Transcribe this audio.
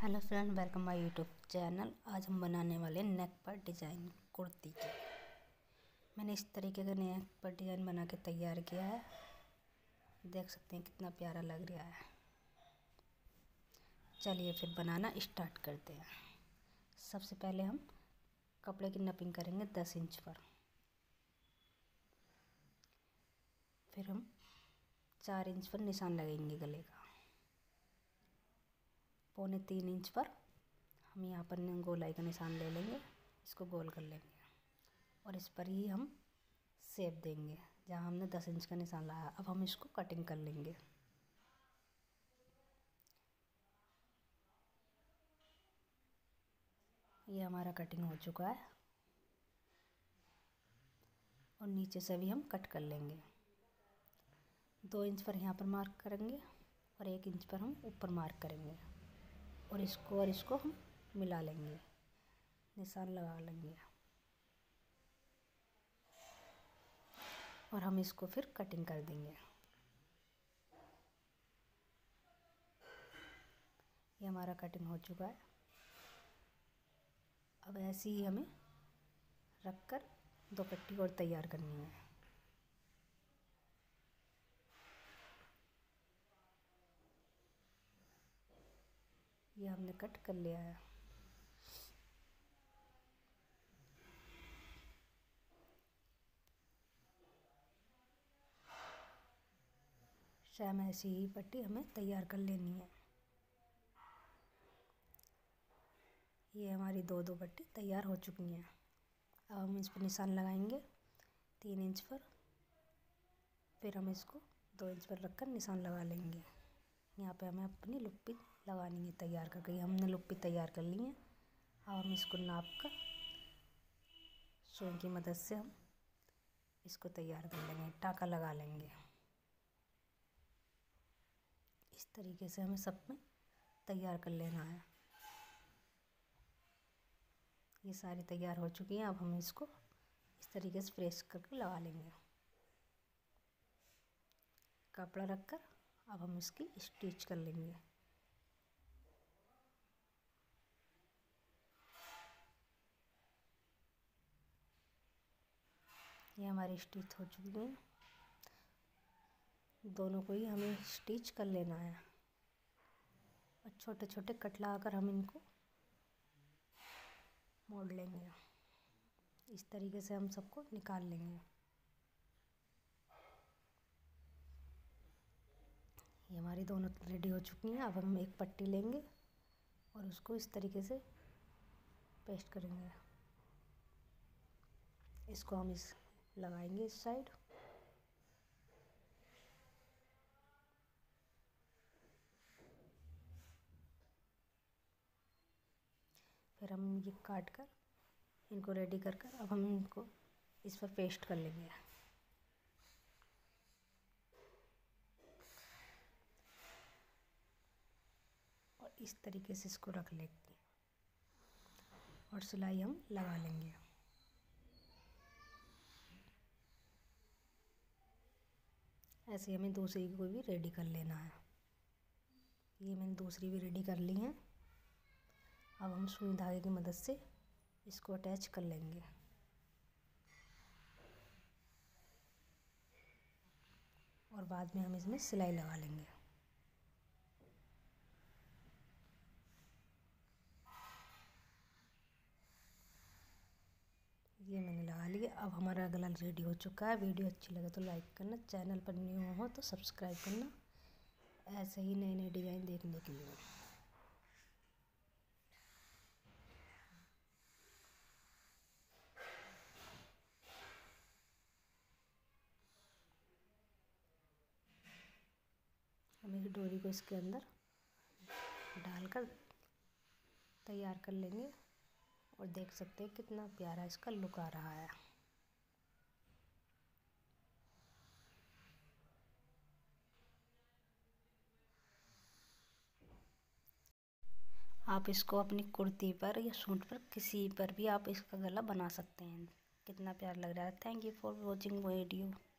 Hello friend, welcome my YouTube channel. आज हम बनाने वाले नेक पर डिज़ाइन कुर्ती की। मैंने इस तरीके का नेक पर डिज़ाइन बना के तैयार किया है। देख सकते हैं कितना प्यारा लग रहा है। चलिए फिर बनाना स्टार्ट करते हैं। सबसे पहले हम कपड़े की नपिंग करेंगे 10 इंच पर। फिर हम 4 इंच पर निशान लगाएंगे गले का। 2.25 इंच पर हम यहाँ पर गोलाई का निशान ले लेंगे, इसको गोल कर लेंगे और इस पर ही हम शेप देंगे जहाँ हमने 10 इंच का निशान लगाया। अब हम इसको कटिंग कर लेंगे। ये हमारा कटिंग हो चुका है और नीचे से भी हम कट कर लेंगे। 2 इंच पर यहाँ पर मार्क करेंगे और 1 इंच पर हम ऊपर मार्क करेंगे और इसको हम मिला लेंगे, निशान लगा लेंगे और हम इसको फिर कटिंग कर देंगे। ये हमारा कटिंग हो चुका है। अब ऐसे ही हमें रखकर 2 पट्टी और तैयार करनी है। ये हमने कट कर लिया है। सेम ऐसी ही पट्टी हमें तैयार कर लेनी है। ये हमारी दो पट्टी तैयार हो चुकी हैं। अब हम इस पर निशान लगाएंगे 3 इंच पर। फिर हम इसको 2 इंच पर रखकर निशान लगा लेंगे। यहाँ पे हमें अपनी लुप्पी लगानी है तैयार करके। हमने लुप्पी तैयार कर ली है। अब हम इसको नाप कर सुई की मदद से हम इसको तैयार कर लेंगे, टाँका लगा लेंगे। इस तरीके से हमें सब में तैयार कर लेना है। ये सारी तैयार हो चुकी हैं। अब हम इसको इस तरीके से प्रेस करके लगा लेंगे। कपड़ा रखकर अब हम इसकी स्टिच कर लेंगे। ये हमारी स्टिच हो चुकी है। दोनों को ही हमें स्टिच कर लेना है और छोटे छोटे कट लगाकर हम इनको मोड़ लेंगे। इस तरीके से हम सबको निकाल लेंगे। ये हमारी दोनों रेडी हो चुकी हैं। अब हम एक पट्टी लेंगे और उसको इस तरीके से पेस्ट करेंगे। इसको हम इस लगाएंगे इस साइड। फिर हम ये काट कर इनको रेडी कर अब हम इनको इस पर पेस्ट कर लेंगे। और इस तरीके से इसको रख लेंगे और सिलाई हम लगा लेंगे। ऐसे हमें दूसरी को भी रेडी कर लेना है। ये मैंने दूसरी भी रेडी कर ली है। अब हम सुई धागे की मदद से इसको अटैच कर लेंगे और बाद में हम इसमें सिलाई लगा लेंगे। ये मैंने लगा लिया। अब हमारा गला रेडी हो चुका है। वीडियो अच्छी लगे तो लाइक करना, चैनल पर न्यू हो तो सब्सक्राइब करना ऐसे ही नए नए डिज़ाइन देखने के लिए। हम इस डोरी को इसके अंदर डालकर तैयार कर लेंगे और देख सकते हैं कितना प्यारा इसका लुक आ रहा है। आप इसको अपनी कुर्ती पर या सूट पर किसी पर भी आप इसका गला बना सकते हैं। कितना प्यारा लग रहा है। Thank you for watching video.